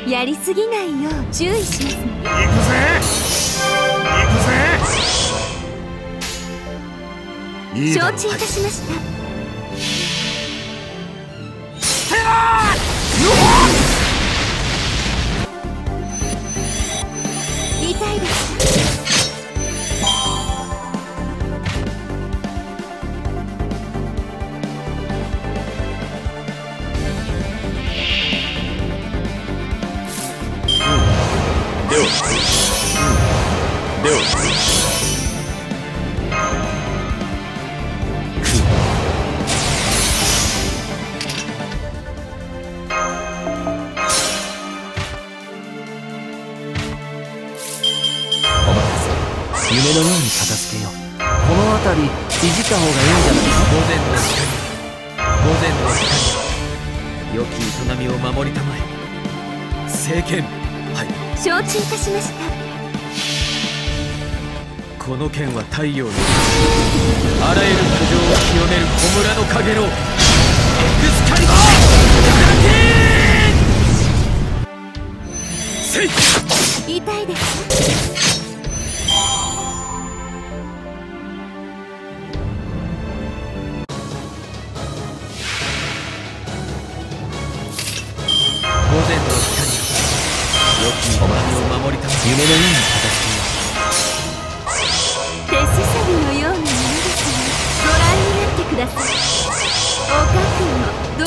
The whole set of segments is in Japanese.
やりすぎないよう注意しますね。 行くぜ行くぜ。いいだろう。 承知いたしました。 ステラー痛いですか？ では夢のように片付けよう。この辺りいじった方がいいんじゃないか。午前の光、良き営みを守りたまえ。聖剣。はい、 承知いたしました。 この剣は太陽のあらゆる苦情を清める焔のかげろう、エクスカリバーせい。 痛いですか？ 午前の光、良き営みを守りたまえ。夢のように片付けよう。 手すさびのようなものですが、ご覧になってください。お覚悟ど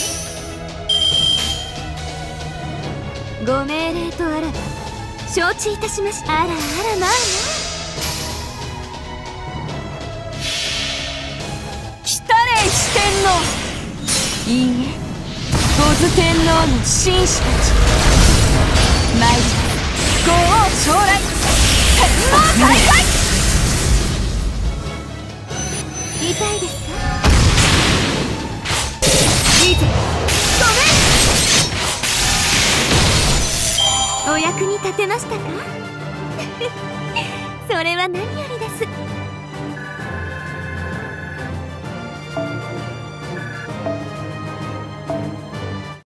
うぞ。ご命令とあらば承知いたしました。あらあら、まあまあ。来たれ四天王。いいえ、五頭天皇の紳士たち。参りご王将来、天皇大会。痛いですか？いいぜ、ごめん。お役に立てましたか？それは何よりです。